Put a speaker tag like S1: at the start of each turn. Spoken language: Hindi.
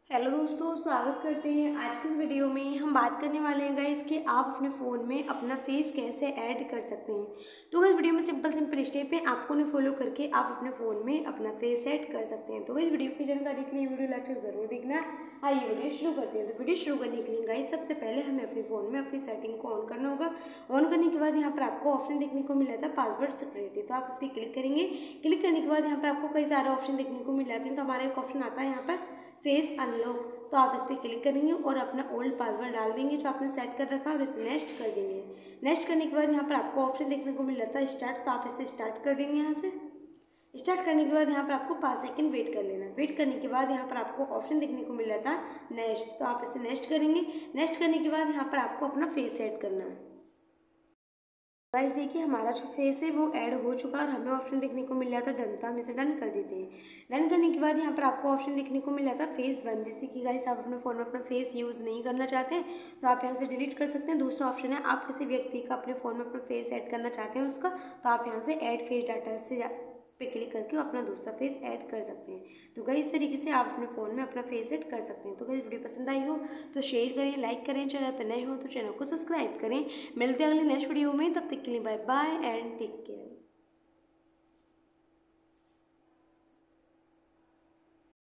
S1: हेलो दोस्तों, स्वागत करते हैं। आज की इस वीडियो में हम बात करने वाले हैं गाइस कि आप अपने फ़ोन में अपना फेस कैसे ऐड कर सकते हैं। तो इस वीडियो में सिंपल स्टेप है, आपको उन्हें फॉलो करके आप अपने फ़ोन में अपना फेस ऐड कर सकते हैं। तो इस वीडियो की जानकारी के लिए वीडियो लास्ट तक जरूर देखना। आइए वीडियो शुरू करते हैं। तो वीडियो शुरू करने के लिए गाइस सबसे पहले हमें अपने फ़ोन में अपनी सेटिंग को ऑन करना होगा। ऑन करने के बाद यहाँ पर आपको ऑप्शन देखने को मिल जाता है पासवर्ड सिक्योरिटी, तो आप इस पर क्लिक करेंगे। क्लिक करने के बाद यहाँ पर आपको कई सारे ऑप्शन देखने को मिल जाते हैं। तो हमारा एक ऑप्शन आता है यहाँ पर फेस अनलॉक, तो आप इस पर क्लिक करेंगे और अपना ओल्ड पासवर्ड डाल देंगे जो आपने सेट कर रखा है और इसे नेक्स्ट कर देंगे। नेक्स्ट करने के बाद यहाँ पर आपको ऑप्शन देखने को मिल जाता है स्टार्ट, तो आप इसे स्टार्ट कर देंगे। यहाँ से स्टार्ट करने के बाद यहाँ पर आपको 5 सेकंड वेट कर लेना। वेट करने के बाद यहाँ पर आपको ऑप्शन देखने को मिल जाता है नेक्स्ट, तो आप इसे नेक्स्ट करेंगे। नेक्स्ट करने के बाद यहाँ पर आपको अपना फेस सेट करना है। गाइस देखिए हमारा जो फेस है वो ऐड हो चुका है और हमें ऑप्शन देखने को मिल जाता है डन, तो हम इसे डन कर देते हैं। डन करने के बाद यहाँ पर आपको ऑप्शन देखने को मिल जाता है फेस वन, जैसे कि गाइस आप अपने फ़ोन में अपना फेस यूज़ नहीं करना चाहते हैं तो आप यहाँ से डिलीट कर सकते हैं। दूसरा ऑप्शन है आप किसी व्यक्ति का अपने फ़ोन में अपना फेस ऐड करना चाहते हैं उसका, तो आप यहाँ से ऐड फेस डाटा से पे क्लिक करके अपना दूसरा फेस ऐड कर सकते हैं। तो गाइस इस तरीके से आप अपने फ़ोन में अपना फेस ऐड कर सकते हैं। तो गाइस वीडियो पसंद आई हो तो शेयर करें, लाइक करें, चैनल पर नए हो तो चैनल को सब्सक्राइब करें। मिलते हैं अगले नेक्स्ट वीडियो में, तब तक के लिए bye bye and take care.